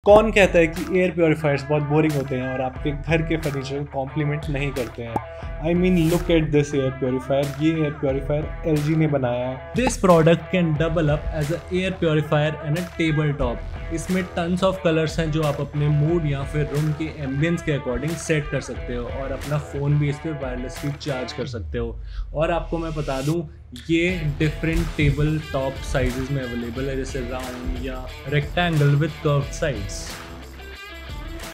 कौन कहता है कि एयर प्योरीफायर्स बहुत बोरिंग होते हैं और आपके घर के फर्नीचर को कॉम्प्लीमेंट नहीं करते हैं? I mean look at this air purifier. ये एयर प्योरीफायर LG ने बनाया है। This product can double up as a air purifier and a table top. इसमें टन्स ऑफ कलर्स हैं जो आप अपने मूड या फिर रूम के एम्बियंस के अकॉर्डिंग सेट कर सकते हो और अपना फ़ोन भी इस पर वायरलेसली चार्ज कर सकते हो। और आपको मैं बता दूं, ये डिफरेंट टेबल टॉप साइजेस में अवेलेबल है, जैसे राउंड या रेक्टेंगल विद कर्व्ड साइड्स।